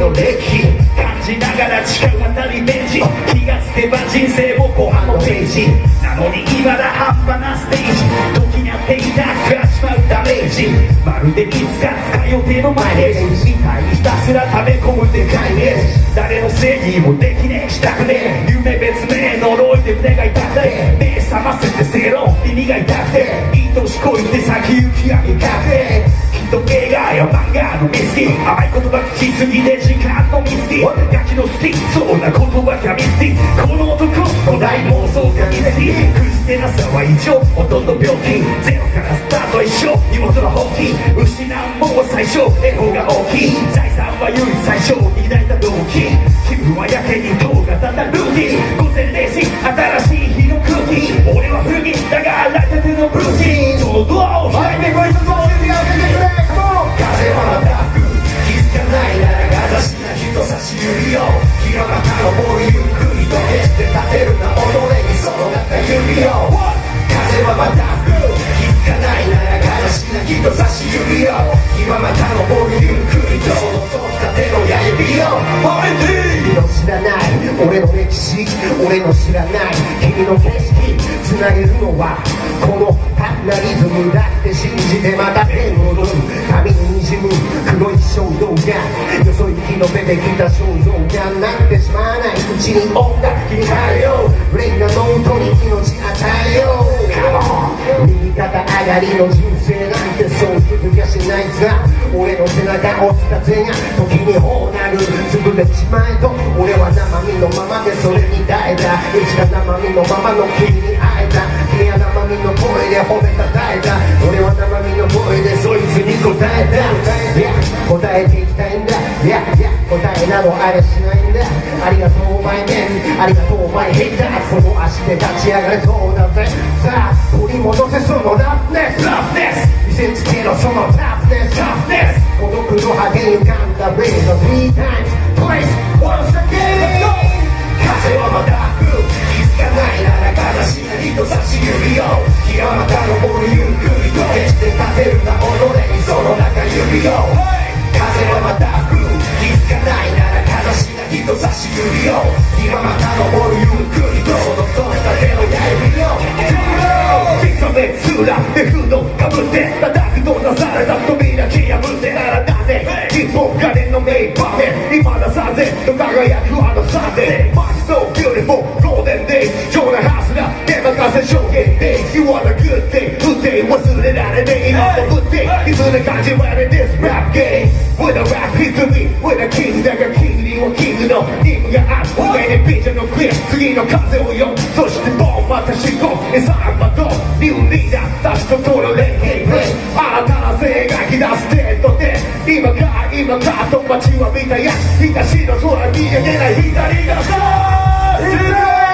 の歴感じながら誓う当たりベンチ気がつけば人生も後半のページなのに今だ半端なステージ時にあっていたくらしまうダメージまるでいつか使う予定のマイレージみたいにひたすら溜め込むでかいイメージ誰のせいにもできねえしたくねえ夢別名呪いで胸が痛くて目覚ませて正論耳が痛くていい年こいて先行きが見かけきっと映画や漫画のミスキー甘い言葉聞きすぎて時間のミスキーガキの好きそうな言葉がミスティこの男古代妄想がミスティくじけなさは異常ほとんど病気ゼロからスタート一緒荷物は放棄失うもんは最初エゴが大きい財産は唯一最初抱いた動機気分はやけに塔がただルーティン午前0時新しい日の空気俺は古着だが洗いたてのブルーチンそのドアを開いてこいつも準備をかけてくれ風はまた吹く気づかないならかざしな人差し指をひらまたのボールゆっくりと決して立てるな己にその中指を風はまた吹く気づかないならかざしな人差し指をひらまたのボールゆっくりとその取った手の矢指を君の知らない俺の歴史俺の知らない君の景色つなげるのはこの単なリズムだって信じてまた手を踊る髪ににじむ黒い衝動がよそ行きの出てきた衝動がなってしまわないうちに音楽切り替えようレイナノートに命与えよう右肩上がりの人生なんてそうするやしないさ俺の背中押す風が時にこうなる潰れちまえと俺は生身のままでそれに耐えたいつか生身のままの君に会えた君は生身の声で褒めたたえた俺は生身の声でそいつに答えた答えていきたいんだ答えなどあれしないんだありがとうお前メンありがとうお前ヘイターその足で立ち上がれそうだぜさあ取り戻せそのラフネス見せつけろそのタフネス孤独の果てに浮かんだレイの3 times twice once again 風はまた吹く気づかないならかざしな人差し指をひらまた登るゆっくりと決して立てるな己にその中指を風はまた吹く気づかないならかざしな人差し指をひらまた登るゆっくりとその取った手の矢指を気がめつらでフードかぶって叩く閉ざされた扉切り破ってならなぜ日本金の名場面今ださぜと輝くあのサンデー Much so beautiful golden days 貴重なハスラー手任せ証言 days You want a good day good day 忘れられねえ今も good day いずれ感じられ this rap game With a rap history with a king だがキングにはキングの任務がある上にビジョンのクリア次の風を読むそしてボンまた進行サンバとニューリーダーたちと取る連携プレイ新たな性がき出すテントで今かと街は見たや東の空見上げない左がさあヒッ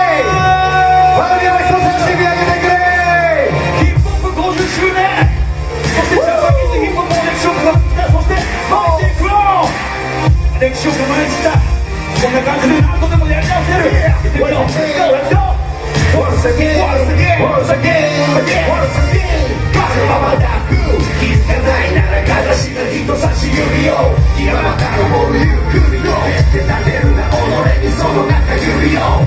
プホップ50周年そしてジャパニーズヒップホップの歴史を飾ったそしてマイティクローン歴史を構えてたこんな感じで何度でもやり直せる行ってみよう Let's go Once again風はまた吹く気づかないならかざしな人差し指をひらまた登るゆっくりと決して立てるな己にその中指を